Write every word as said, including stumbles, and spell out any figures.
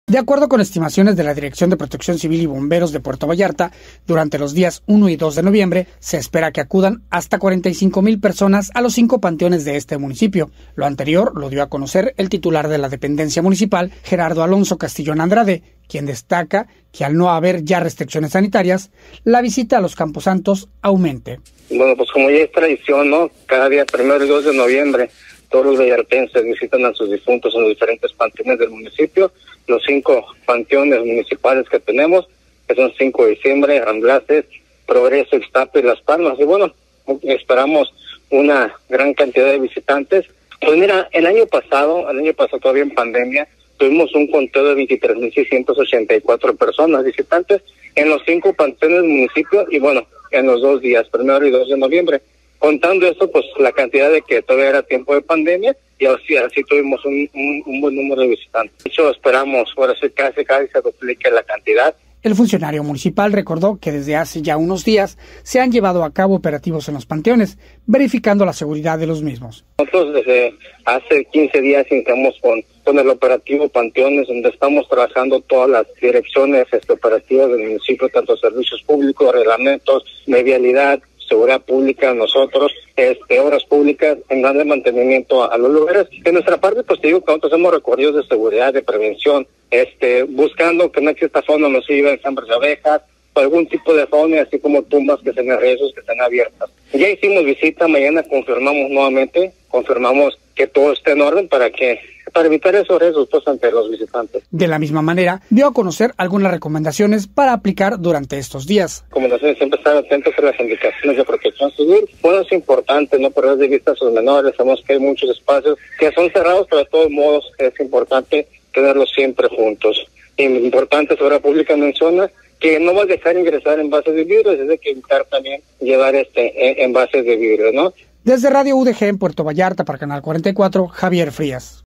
De acuerdo con estimaciones de la Dirección de Protección Civil y Bomberos de Puerto Vallarta, durante los días uno y dos de noviembre se espera que acudan hasta cuarenta y cinco mil personas a los cinco panteones de este municipio. Lo anterior lo dio a conocer el titular de la dependencia municipal, Gerardo Alonso Castillón Andrade, quien destaca que al no haber ya restricciones sanitarias, la visita a los camposantos aumente. Bueno, pues como ya es tradición, ¿no? Cada día primero y dos de noviembre, todos los vallartenses visitan a sus difuntos en los diferentes panteones del municipio. Los cinco panteones municipales que tenemos, que son cinco de diciembre, Ramblaces, Progreso, Ixtapa y Las Palmas. Y bueno, esperamos una gran cantidad de visitantes. Pues mira, el año pasado, el año pasado todavía en pandemia, tuvimos un conteo de veintitrés mil seiscientos ochenta y cuatro personas visitantes en los cinco panteones del municipio y bueno, en los dos días, primero y dos de noviembre. Contando esto, pues la cantidad de que todavía era tiempo de pandemia y así, así tuvimos un, un, un buen número de visitantes. De hecho, esperamos, ahora sí casi casi se duplique la cantidad. El funcionario municipal recordó que desde hace ya unos días se han llevado a cabo operativos en los panteones, verificando la seguridad de los mismos. Nosotros desde hace quince días iniciamos con, con el operativo Panteones, donde estamos trabajando todas las direcciones este, operativas del municipio, tanto servicios públicos, reglamentos, vialidad, seguridad pública, nosotros, este, obras públicas, en darle mantenimiento a, a los lugares. De nuestra parte, pues te digo que nosotros hacemos recorridos de seguridad, de prevención, este, buscando que no exista fauna nociva, enjambres de abejas, o algún tipo de fauna, así como tumbas que estén en riesgos, que estén abiertas. Ya hicimos visita, mañana confirmamos nuevamente, confirmamos que todo esté en orden para que para evitar esos riesgos pues, ante los visitantes. De la misma manera, dio a conocer algunas recomendaciones para aplicar durante estos días. Recomendaciones siempre estar atentos a las indicaciones de protección civil. Bueno, es importante no perder de vista a sus menores. Sabemos que hay muchos espacios que son cerrados, pero de todos modos es importante tenerlos siempre juntos. Y importante, Seguridad Pública menciona que no va a dejar ingresar envases de vidrio, es de que evitar también llevar este envases de vidrio, ¿no? Desde Radio U D G en Puerto Vallarta para Canal cuarenta y cuatro, Javier Frías.